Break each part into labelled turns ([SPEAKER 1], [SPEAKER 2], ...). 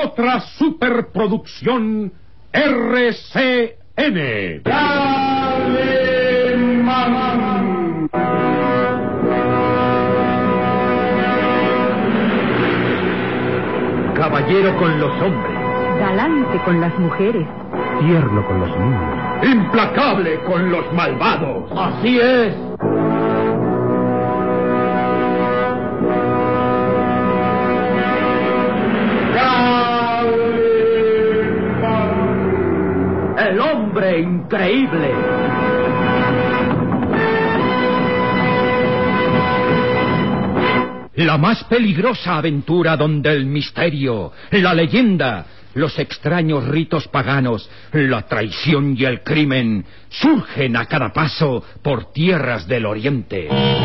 [SPEAKER 1] otra superproducción RCN. ¡Calimán!
[SPEAKER 2] Caballero con los hombres,
[SPEAKER 3] galante con las mujeres,
[SPEAKER 2] tierno con los niños,
[SPEAKER 1] implacable con los malvados.
[SPEAKER 2] Así es. El hombre increíble. La más peligrosa aventura donde el misterio, la leyenda, los extraños ritos paganos, la traición y el crimen surgen a cada paso por tierras del oriente.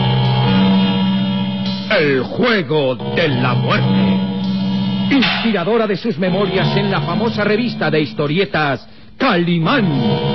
[SPEAKER 2] El juego de la muerte. Inspiradora de sus memorias en la famosa revista de historietas Calimán.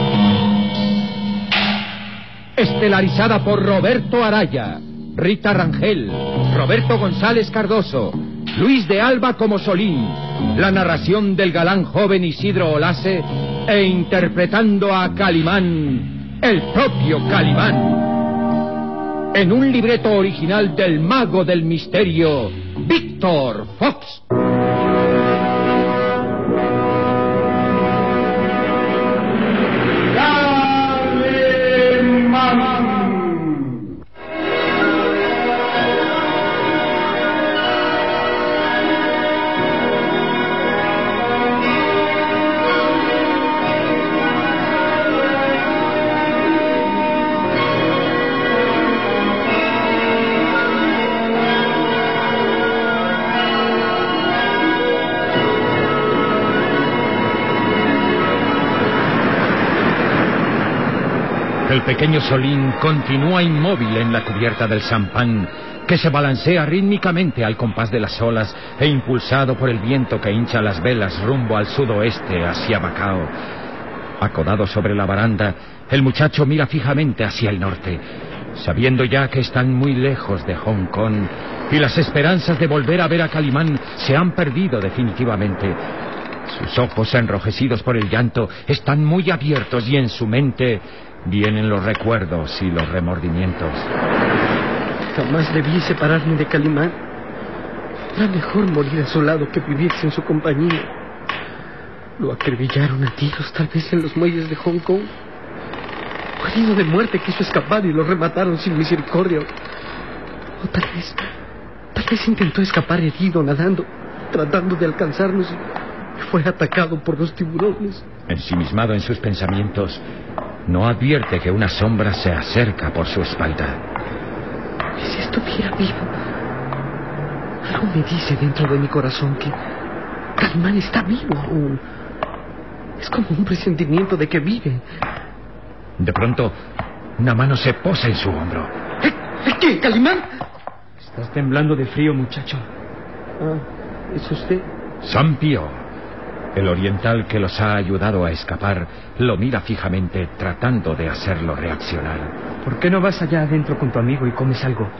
[SPEAKER 2] Estelarizada por Roberto Araya, Rita Rangel, Roberto González Cardoso, Luis de Alba como Solín, la narración del galán joven Isidro Olase e interpretando a Calimán, el propio Calimán. En un libreto original del mago del misterio, Víctor Fox. El pequeño Solín continúa inmóvil en la cubierta del sampan, que se balancea rítmicamente al compás de las olas e impulsado por el viento que hincha las velas rumbo al sudoeste hacia Macao. Acodado sobre la baranda, el muchacho mira fijamente hacia el norte, sabiendo ya que están muy lejos de Hong Kong y las esperanzas de volver a ver a Calimán se han perdido definitivamente. Sus ojos, enrojecidos por el llanto, están muy abiertos y en su mente vienen los recuerdos y los remordimientos.
[SPEAKER 4] Jamás debí separarme de Calimán. Era mejor morir a su lado que vivir sin su compañía. Lo acribillaron a tiros, tal vez en los muelles de Hong Kong. Herido de muerte, quiso escapar y lo remataron sin misericordia. O tal vez intentó escapar herido, nadando, tratando de alcanzarnos y fue atacado por los tiburones.
[SPEAKER 2] Ensimismado en sus pensamientos, no advierte que una sombra se acerca por su espalda.
[SPEAKER 4] ¿Y si estuviera vivo? Algo me dice dentro de mi corazón que Calimán está vivo aún. Es como un presentimiento de que vive.
[SPEAKER 2] De pronto, una mano se posa en su hombro.
[SPEAKER 4] ¿Qué, Calimán?
[SPEAKER 5] Estás temblando de frío, muchacho.
[SPEAKER 4] Ah, ¿es usted?
[SPEAKER 2] Sampio, el oriental que los ha ayudado a escapar, lo mira fijamente tratando de hacerlo reaccionar.
[SPEAKER 5] ¿Por qué no vas allá adentro con tu amigo y comes algo?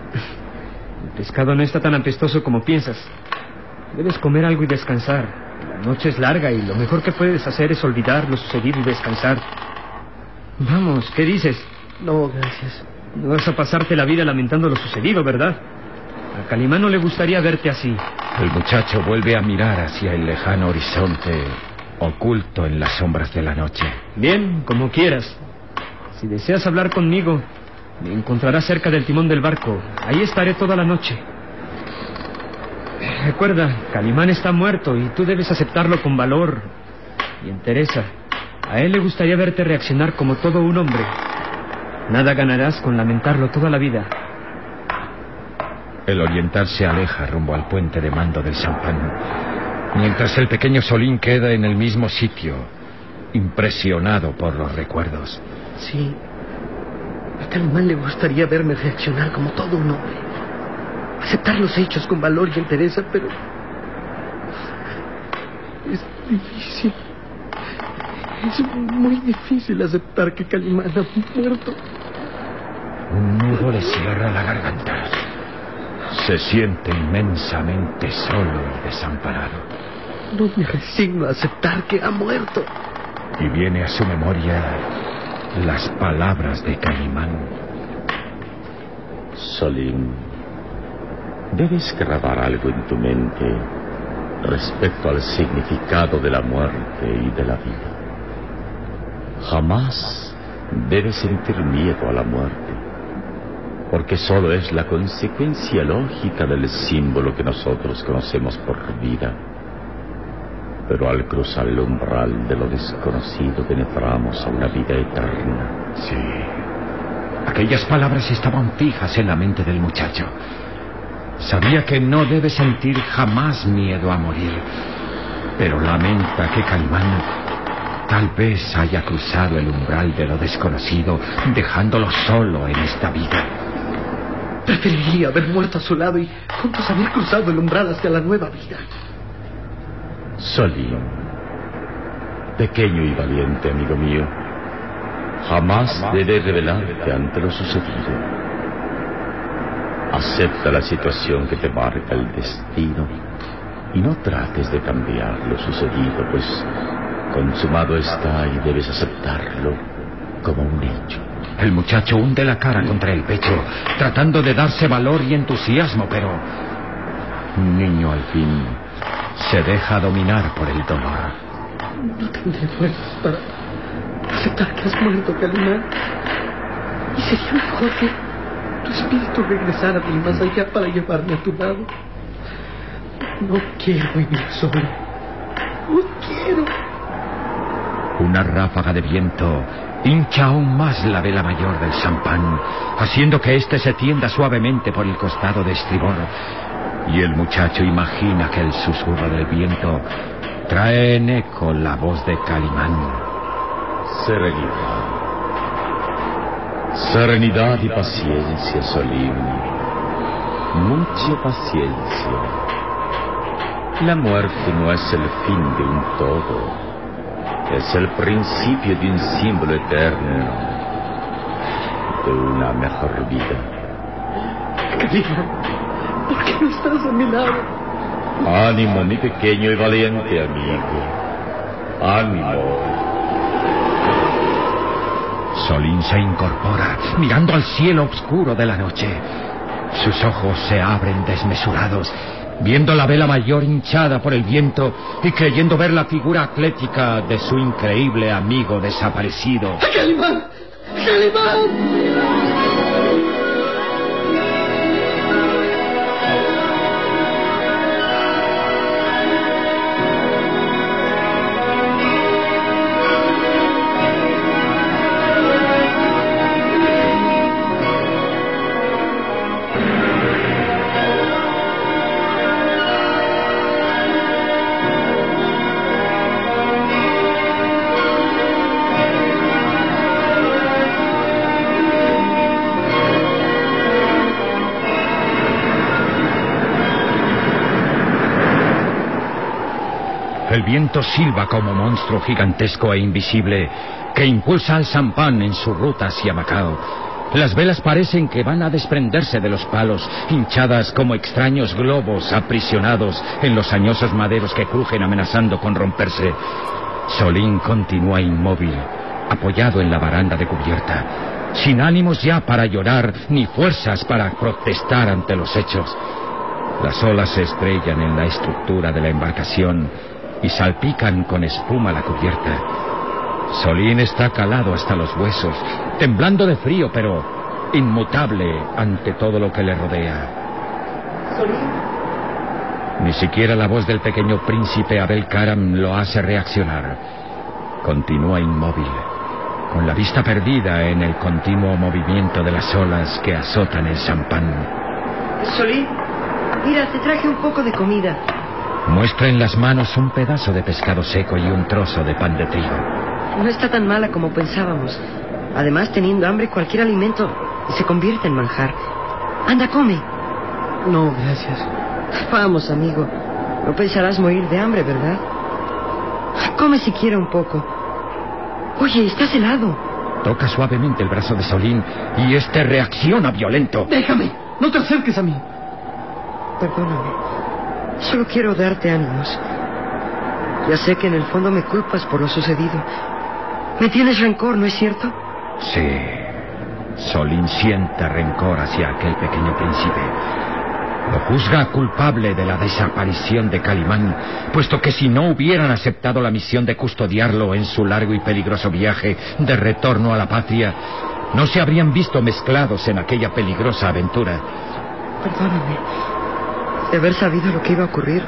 [SPEAKER 5] El pescado no está tan apestoso como piensas. Debes comer algo y descansar. La noche es larga y lo mejor que puedes hacer es olvidar lo sucedido y descansar. Vamos, ¿qué dices?
[SPEAKER 4] No, gracias.
[SPEAKER 5] No vas a pasarte la vida lamentando lo sucedido, ¿verdad? A Calimán no le gustaría verte así.
[SPEAKER 2] El muchacho vuelve a mirar hacia el lejano horizonte, oculto en las sombras de la noche.
[SPEAKER 5] Bien, como quieras. Si deseas hablar conmigo, me encontrarás cerca del timón del barco. Ahí estaré toda la noche. Recuerda, Calimán está muerto y tú debes aceptarlo con valor y entereza. A él le gustaría verte reaccionar como todo un hombre. Nada ganarás con lamentarlo toda la vida.
[SPEAKER 2] El oriental se aleja rumbo al puente de mando del sampan, mientras el pequeño Solín queda en el mismo sitio, impresionado por los recuerdos.
[SPEAKER 4] Sí, a Calimán le gustaría verme reaccionar como todo un hombre, aceptar los hechos con valor y entereza, pero es difícil. Es muy difícil aceptar que Calimán ha muerto.
[SPEAKER 2] Un nudo le cierra la garganta. Se siente inmensamente solo y desamparado.
[SPEAKER 4] No me resigno a aceptar que ha muerto.
[SPEAKER 2] Y viene a su memoria las palabras de Calimán.
[SPEAKER 6] Solín, debes grabar algo en tu mente respecto al significado de la muerte y de la vida. Jamás debes sentir miedo a la muerte, porque solo es la consecuencia lógica del símbolo que nosotros conocemos por vida. Pero al cruzar el umbral de lo desconocido penetramos a una vida eterna.
[SPEAKER 2] Sí. Aquellas palabras estaban fijas en la mente del muchacho. Sabía que no debe sentir jamás miedo a morir, pero lamenta que Calimán tal vez haya cruzado el umbral de lo desconocido, dejándolo solo en esta vida.
[SPEAKER 4] Preferiría haber muerto a su lado y juntos haber cruzado el umbral hacia la nueva vida.
[SPEAKER 6] Solín, pequeño y valiente amigo mío, jamás debes rebelarte ante lo sucedido. Acepta la situación que te marca el destino y no trates de cambiar lo sucedido, pues consumado está y debes aceptarlo como un hecho.
[SPEAKER 2] El muchacho hunde la cara contra el pecho, tratando de darse valor y entusiasmo, pero un niño al fin se deja dominar por el dolor.
[SPEAKER 4] No tendré fuerzas para aceptar que has muerto, Calimán. Y sería mejor que tu espíritu regresara del más allá para llevarme a tu lado. No quiero vivir solo. No quiero.
[SPEAKER 2] Una ráfaga de viento hincha aún más la vela mayor del champán, haciendo que éste se tienda suavemente por el costado de estribor. Y el muchacho imagina que el susurro del viento trae en eco la voz de Calimán.
[SPEAKER 6] Serenidad. Serenidad y paciencia, Solín. Mucha paciencia. La muerte no es el fin de un todo. Es el principio de un símbolo eterno, de una mejor vida.
[SPEAKER 4] Calimán, ¿por qué no estás a mi lado?
[SPEAKER 6] Ánimo, mi pequeño y valiente amigo. Ánimo.
[SPEAKER 2] Solín se incorpora, mirando al cielo oscuro de la noche. Sus ojos se abren desmesurados, viendo la vela mayor hinchada por el viento y creyendo ver la figura atlética de su increíble amigo desaparecido.
[SPEAKER 4] ¡Calimán! ¡Calimán!
[SPEAKER 2] El viento silba como monstruo gigantesco e invisible que impulsa al champán en su ruta hacia Macao. Las velas parecen que van a desprenderse de los palos, hinchadas como extraños globos aprisionados en los añosos maderos que crujen amenazando con romperse. Solín continúa inmóvil, apoyado en la baranda de cubierta, sin ánimos ya para llorar ni fuerzas para protestar ante los hechos. Las olas se estrellan en la estructura de la embarcación y salpican con espuma la cubierta. Solín está calado hasta los huesos, temblando de frío, pero inmutable ante todo lo que le rodea.
[SPEAKER 4] Solín.
[SPEAKER 2] Ni siquiera la voz del pequeño príncipe Abel Karam lo hace reaccionar. Continúa inmóvil, con la vista perdida en el continuo movimiento de las olas que azotan el champán.
[SPEAKER 3] Solín, mira, te traje un poco de comida.
[SPEAKER 2] Muestra en las manos un pedazo de pescado seco y un trozo de pan de trigo.
[SPEAKER 3] No está tan mala como pensábamos. Además, teniendo hambre, cualquier alimento se convierte en manjar. Anda, come.
[SPEAKER 4] No, gracias.
[SPEAKER 3] Vamos, amigo. No pensarás morir de hambre, ¿verdad? Come siquiera un poco. Oye, estás helado.
[SPEAKER 2] Toca suavemente el brazo de Solín y este reacciona violento.
[SPEAKER 4] Déjame, no te acerques a mí.
[SPEAKER 3] Perdóname. Solo quiero darte ánimos. Ya sé que en el fondo me culpas por lo sucedido. Me tienes rencor, ¿no es cierto?
[SPEAKER 2] Sí. Solín siente rencor hacia aquel pequeño príncipe. Lo juzga culpable de la desaparición de Calimán, puesto que si no hubieran aceptado la misión de custodiarlo en su largo y peligroso viaje de retorno a la patria, no se habrían visto mezclados en aquella peligrosa aventura.
[SPEAKER 3] Perdóname. De haber sabido lo que iba a ocurrir,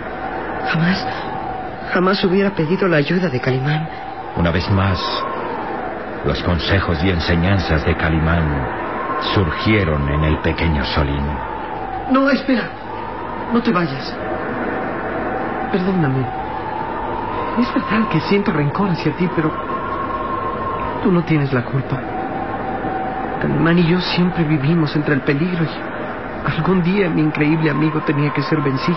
[SPEAKER 3] jamás hubiera pedido la ayuda de Calimán.
[SPEAKER 2] Una vez más, los consejos y enseñanzas de Calimán surgieron en el pequeño Solín.
[SPEAKER 4] No, espera. No te vayas. Perdóname. Es verdad que siento rencor hacia ti, pero tú no tienes la culpa. Calimán y yo siempre vivimos entre el peligro y algún día mi increíble amigo tenía que ser vencido.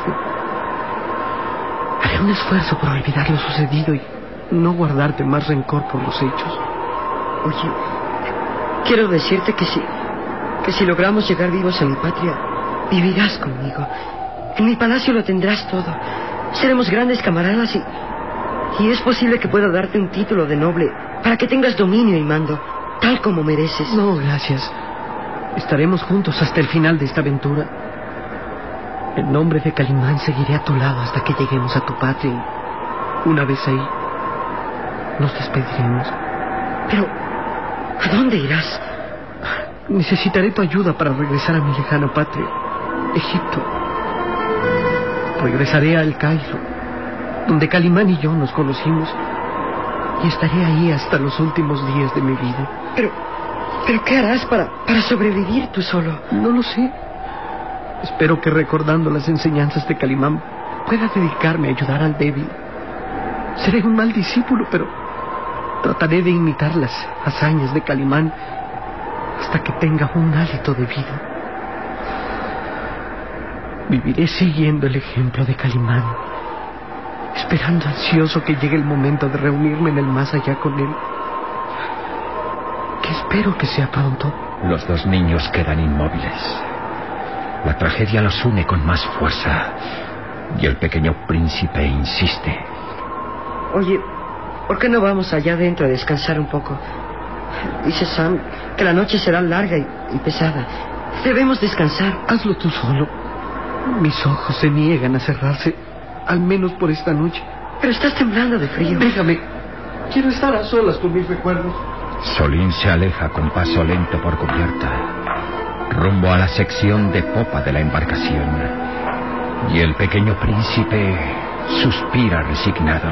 [SPEAKER 4] Haré un esfuerzo por olvidar lo sucedido y no guardarte más rencor por los hechos.
[SPEAKER 3] Oye, quiero decirte que si logramos llegar vivos a mi patria, vivirás conmigo. En mi palacio lo tendrás todo. Seremos grandes camaradas y es posible que pueda darte un título de noble para que tengas dominio y mando, tal como mereces.
[SPEAKER 4] No, gracias. Estaremos juntos hasta el final de esta aventura. En nombre de Calimán seguiré a tu lado hasta que lleguemos a tu patria y una vez ahí nos despediremos.
[SPEAKER 3] Pero, ¿a dónde irás?
[SPEAKER 4] Necesitaré tu ayuda para regresar a mi lejana patria, Egipto. Regresaré a El Cairo, donde Calimán y yo nos conocimos, y estaré ahí hasta los últimos días de mi vida.
[SPEAKER 3] ¿Pero qué harás para sobrevivir tú solo?
[SPEAKER 4] No lo sé. Espero que recordando las enseñanzas de Calimán pueda dedicarme a ayudar al débil. Seré un mal discípulo, pero trataré de imitar las hazañas de Calimán hasta que tenga un hálito de vida. Viviré siguiendo el ejemplo de Calimán, esperando ansioso que llegue el momento de reunirme en el más allá con él, que espero que sea pronto.
[SPEAKER 2] Los dos niños quedan inmóviles. La tragedia los une con más fuerza y el pequeño príncipe insiste.
[SPEAKER 3] Oye, ¿por qué no vamos allá adentro a descansar un poco? Dice Sam que la noche será larga y pesada. Debemos descansar.
[SPEAKER 4] Hazlo tú solo. Mis ojos se niegan a cerrarse, al menos por esta noche.
[SPEAKER 3] Pero estás temblando de frío.
[SPEAKER 4] Déjame. Quiero estar a solas con mis recuerdos.
[SPEAKER 2] Solín se aleja con paso lento por cubierta, rumbo a la sección de popa de la embarcación. Y el pequeño príncipe suspira resignado.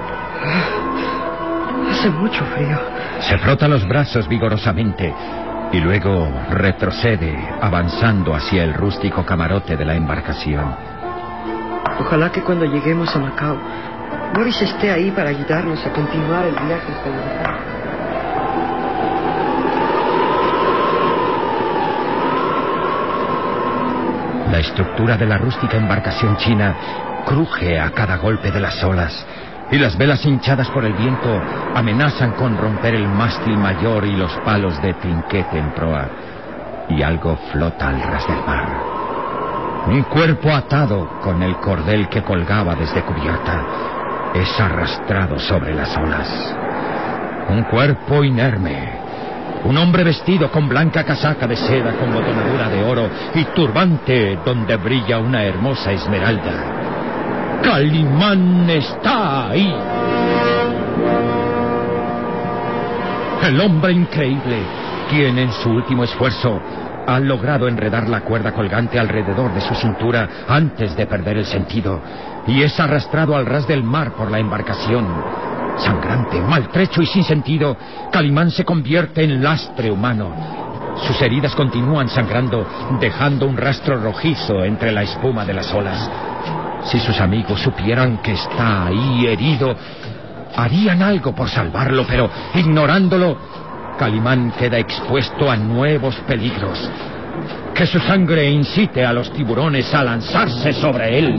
[SPEAKER 3] Hace mucho frío.
[SPEAKER 2] Se frota los brazos vigorosamente y luego retrocede, avanzando hacia el rústico camarote de la embarcación.
[SPEAKER 3] Ojalá que cuando lleguemos a Macao, Boris esté ahí para ayudarnos a continuar el viaje hasta Europa.
[SPEAKER 2] La estructura de la rústica embarcación china cruje a cada golpe de las olas, y las velas hinchadas por el viento amenazan con romper el mástil mayor y los palos de trinquete en proa, y algo flota al ras del mar. Un cuerpo atado con el cordel que colgaba desde cubierta es arrastrado sobre las olas. Un cuerpo inerme. Un hombre vestido con blanca casaca de seda con botonadura de oro y turbante donde brilla una hermosa esmeralda. ¡Calimán está ahí! El hombre increíble, quien en su último esfuerzo ha logrado enredar la cuerda colgante alrededor de su cintura antes de perder el sentido, y es arrastrado al ras del mar por la embarcación. Sangrante, maltrecho y sin sentido, Calimán se convierte en lastre humano. Sus heridas continúan sangrando, dejando un rastro rojizo entre la espuma de las olas. Si sus amigos supieran que está ahí herido, harían algo por salvarlo, pero ignorándolo, Calimán queda expuesto a nuevos peligros. Que su sangre incite a los tiburones a lanzarse sobre él.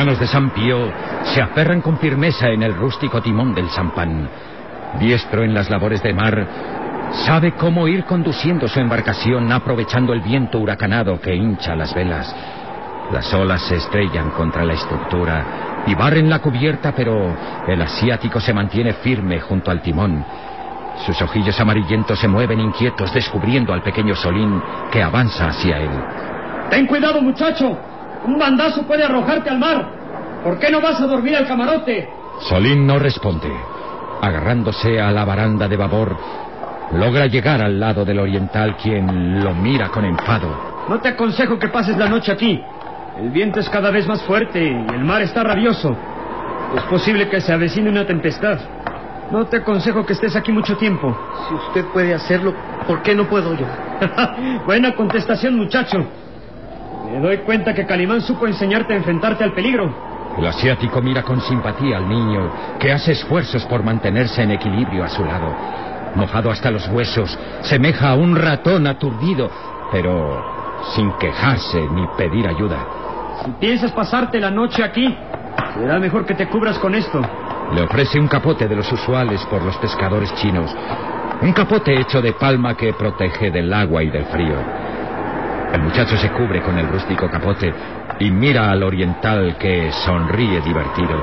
[SPEAKER 2] manos de San Pío se aferran con firmeza en el rústico timón del sampan. Diestro en las labores de mar, sabe cómo ir conduciendo su embarcación aprovechando el viento huracanado que hincha las velas. Las olas se estrellan contra la estructura y barren la cubierta, pero el asiático se mantiene firme junto al timón. Sus ojillos amarillentos se mueven inquietos, descubriendo al pequeño Solín que avanza hacia él.
[SPEAKER 5] ¡Ten cuidado, muchacho! Un bandazo puede arrojarte al mar. ¿Por qué no vas a dormir al camarote?
[SPEAKER 2] Solín no responde. Agarrándose a la baranda de babor, logra llegar al lado del oriental, quien lo mira con enfado.
[SPEAKER 5] No te aconsejo que pases la noche aquí. El viento es cada vez más fuerte y el mar está rabioso. Es posible que se avecine una tempestad. No te aconsejo que estés aquí mucho tiempo.
[SPEAKER 4] Si usted puede hacerlo, ¿por qué no puedo yo?
[SPEAKER 5] Buena contestación, muchacho. Me doy cuenta que Calimán supo enseñarte a enfrentarte al peligro.
[SPEAKER 2] El asiático mira con simpatía al niño, que hace esfuerzos por mantenerse en equilibrio a su lado. Mojado hasta los huesos, semeja a un ratón aturdido, pero sin quejarse ni pedir ayuda.
[SPEAKER 5] Si piensas pasarte la noche aquí, será mejor que te cubras con esto.
[SPEAKER 2] Le ofrece un capote de los usuales por los pescadores chinos. Un capote hecho de palma que protege del agua y del frío. El muchacho se cubre con el rústico capote y mira al oriental, que sonríe divertido.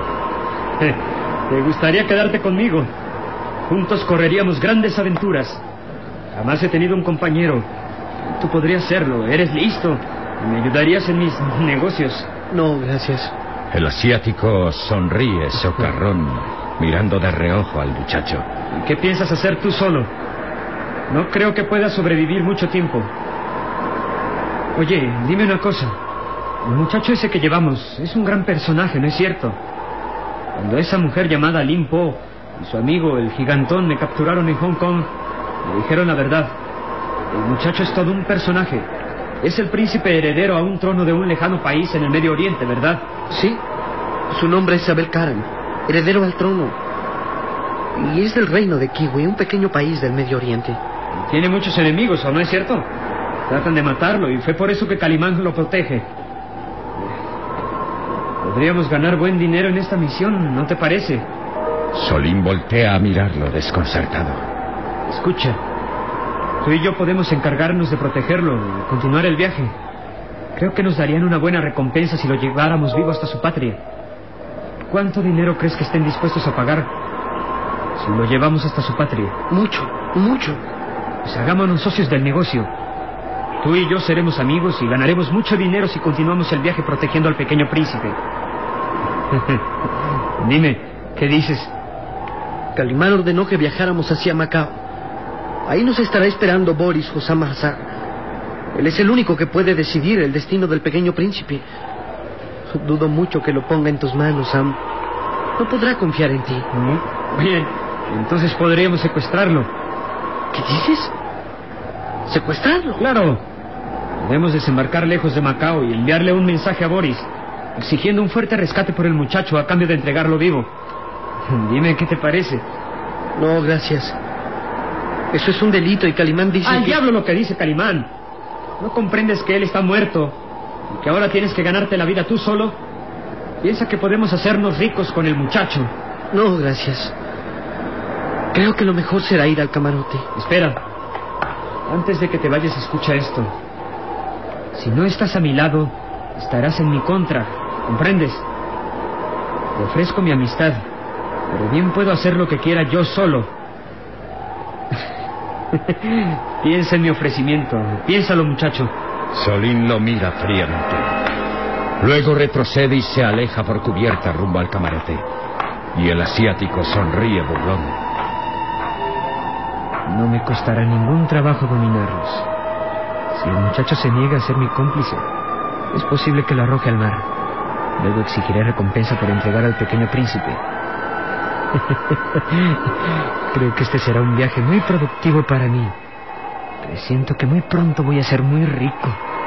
[SPEAKER 5] ¿Te gustaría quedarte conmigo? Juntos correríamos grandes aventuras. Jamás he tenido un compañero. Tú podrías serlo. Eres listo. Me ayudarías en mis negocios.
[SPEAKER 4] No, gracias.
[SPEAKER 2] El asiático sonríe socarrón, mirando de reojo al muchacho.
[SPEAKER 5] ¿Qué piensas hacer tú solo? No creo que puedas sobrevivir mucho tiempo. Oye, dime una cosa. El muchacho ese que llevamos es un gran personaje, ¿no es cierto? Cuando esa mujer llamada Lin Po y su amigo, el gigantón, me capturaron en Hong Kong, me dijeron la verdad. El muchacho es todo un personaje. Es el príncipe heredero a un trono de un lejano país en el Medio Oriente, ¿verdad?
[SPEAKER 4] Sí. Su nombre es Abel Karam, heredero al trono. Y es del reino de Kiwi, un pequeño país del Medio Oriente.
[SPEAKER 5] Tiene muchos enemigos, ¿o no es cierto? Tratan de matarlo y fue por eso que Calimán lo protege. Podríamos ganar buen dinero en esta misión, ¿no te parece?
[SPEAKER 2] Solín voltea a mirarlo desconcertado.
[SPEAKER 5] Escucha, tú y yo podemos encargarnos de protegerlo y continuar el viaje. Creo que nos darían una buena recompensa si lo lleváramos vivo hasta su patria. ¿Cuánto dinero crees que estén dispuestos a pagar si lo llevamos hasta su patria?
[SPEAKER 4] Mucho, mucho.
[SPEAKER 5] Pues hagámonos socios del negocio. Tú y yo seremos amigos y ganaremos mucho dinero si continuamos el viaje protegiendo al pequeño príncipe. Dime, ¿qué dices?
[SPEAKER 4] Calimán ordenó que viajáramos hacia Macao. Ahí nos estará esperando Boris Hossam Hazar. Él es el único que puede decidir el destino del pequeño príncipe. Dudo mucho que lo ponga en tus manos, Sam. No podrá confiar en ti.
[SPEAKER 5] Bien, entonces podríamos secuestrarlo.
[SPEAKER 4] ¿Qué dices? ¿Secuestrarlo?
[SPEAKER 5] Claro. Debemos desembarcar lejos de Macao y enviarle un mensaje a Boris, exigiendo un fuerte rescate por el muchacho a cambio de entregarlo vivo. Dime, ¿qué te parece?
[SPEAKER 4] No, gracias. Eso es un delito y Calimán dice
[SPEAKER 5] ¡Al
[SPEAKER 4] que...
[SPEAKER 5] diablo lo que dice Calimán! ¿No comprendes que él está muerto y que ahora tienes que ganarte la vida tú solo? Piensa que podemos hacernos ricos con el muchacho.
[SPEAKER 4] No, gracias. Creo que lo mejor será ir al camarote.
[SPEAKER 5] Espera. Antes de que te vayas, escucha esto. Si no estás a mi lado, estarás en mi contra. ¿Comprendes? Te ofrezco mi amistad, pero bien puedo hacer lo que quiera yo solo. Piensa en mi ofrecimiento. Piénsalo, muchacho.
[SPEAKER 2] Solín lo mira fríamente. Luego retrocede y se aleja por cubierta rumbo al camarote. Y el asiático sonríe burlón.
[SPEAKER 5] No me costará ningún trabajo dominarlos. Si el muchacho se niega a ser mi cómplice, es posible que lo arroje al mar. Luego exigiré recompensa por entregar al pequeño príncipe. Creo que este será un viaje muy productivo para mí. Presiento que muy pronto voy a ser muy rico.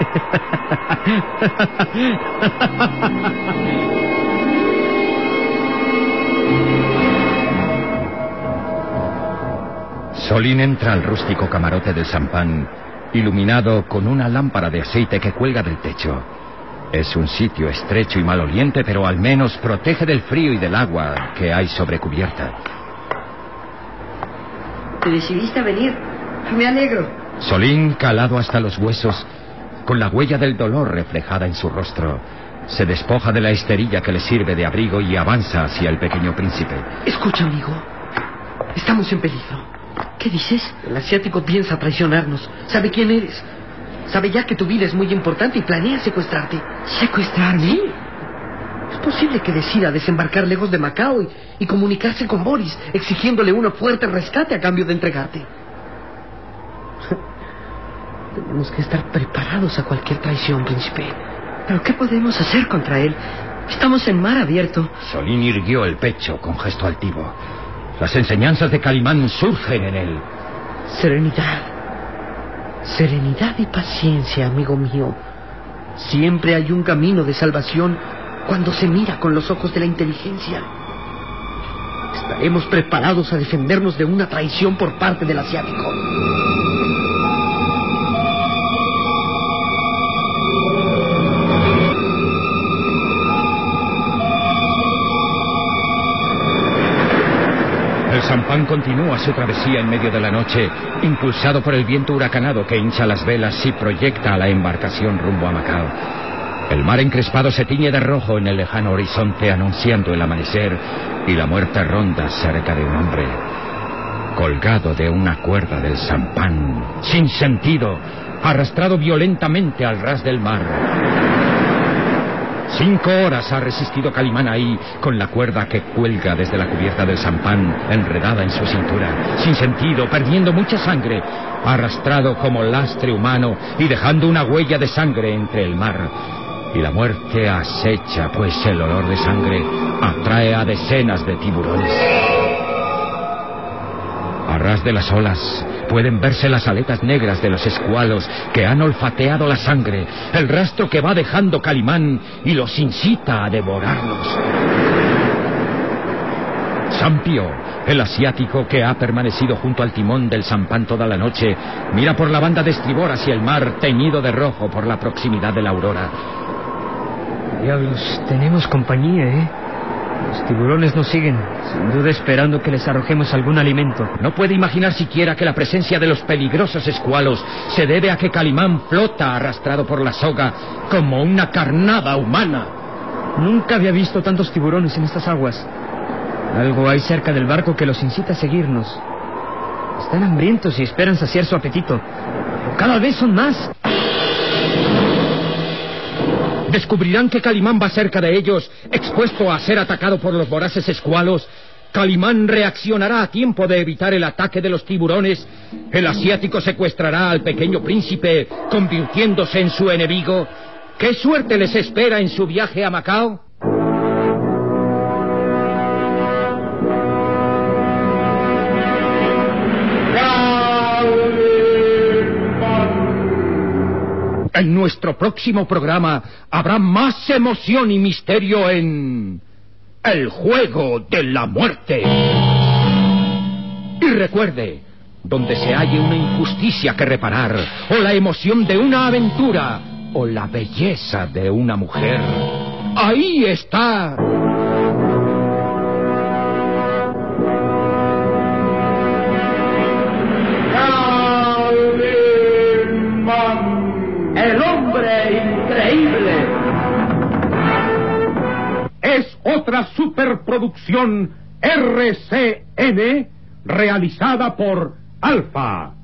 [SPEAKER 2] Solín entra al rústico camarote del sampan, iluminado con una lámpara de aceite que cuelga del techo. Es un sitio estrecho y maloliente, pero al menos protege del frío y del agua que hay sobre cubierta.
[SPEAKER 3] Te decidiste a venir. Me alegro.
[SPEAKER 2] Solín, calado hasta los huesos, con la huella del dolor reflejada en su rostro, se despoja de la esterilla que le sirve de abrigo y avanza hacia el pequeño príncipe.
[SPEAKER 4] Escucha, amigo. Estamos en peligro.
[SPEAKER 3] ¿Qué dices?
[SPEAKER 4] El asiático piensa traicionarnos. Sabe quién eres. Sabe ya que tu vida es muy importante y planea secuestrarte.
[SPEAKER 3] ¿Secuestrarme?
[SPEAKER 4] Sí. Es posible que decida desembarcar lejos de Macao y comunicarse con Boris, exigiéndole un fuerte rescate a cambio de entregarte. Tenemos que estar preparados a cualquier traición, príncipe.
[SPEAKER 3] ¿Pero qué podemos hacer contra él? Estamos en mar abierto.
[SPEAKER 2] Solín irguió el pecho con gesto altivo. Las enseñanzas de Calimán surgen en él.
[SPEAKER 4] Serenidad. Serenidad y paciencia, amigo mío. Siempre hay un camino de salvación cuando se mira con los ojos de la inteligencia. Estaremos preparados a defendernos de una traición por parte del asiático.
[SPEAKER 2] El Sampán continúa su travesía en medio de la noche, impulsado por el viento huracanado que hincha las velas y proyecta a la embarcación rumbo a Macao. El mar encrespado se tiñe de rojo en el lejano horizonte, anunciando el amanecer, y la muerte ronda cerca de un hombre, colgado de una cuerda del Sampán, sin sentido, arrastrado violentamente al ras del mar. 5 horas ha resistido Calimán ahí, con la cuerda que cuelga desde la cubierta del Sampán, enredada en su cintura, sin sentido, perdiendo mucha sangre, arrastrado como lastre humano y dejando una huella de sangre entre el mar. Y la muerte acecha, pues el olor de sangre atrae a decenas de tiburones. A ras de las olas pueden verse las aletas negras de los escualos que han olfateado la sangre, el rastro que va dejando Calimán y los incita a devorarlos. Sampio, el asiático que ha permanecido junto al timón del Sampán toda la noche, mira por la banda de estribor hacia el mar teñido de rojo por la proximidad de la aurora.
[SPEAKER 5] Diablos, tenemos compañía, ¿eh? Los tiburones nos siguen, sin duda esperando que les arrojemos algún alimento.
[SPEAKER 2] No puede imaginar siquiera que la presencia de los peligrosos escualos se debe a que Calimán flota arrastrado por la soga como una carnada humana.
[SPEAKER 5] Nunca había visto tantos tiburones en estas aguas. Algo hay cerca del barco que los incita a seguirnos. Están hambrientos y esperan saciar su apetito. Pero cada vez son más.
[SPEAKER 2] Descubrirán que Calimán va cerca de ellos, expuesto a ser atacado por los voraces escualos. Calimán reaccionará a tiempo de evitar el ataque de los tiburones. El asiático secuestrará al pequeño príncipe, convirtiéndose en su enemigo. ¿Qué suerte les espera en su viaje a Macao? En nuestro próximo programa habrá más emoción y misterio en El Juego de la Muerte. Y recuerde, donde se halle una injusticia que reparar, o la emoción de una aventura, o la belleza de una mujer, ahí está
[SPEAKER 1] ¡El hombre increíble! Es otra superproducción RCN realizada por Alfa.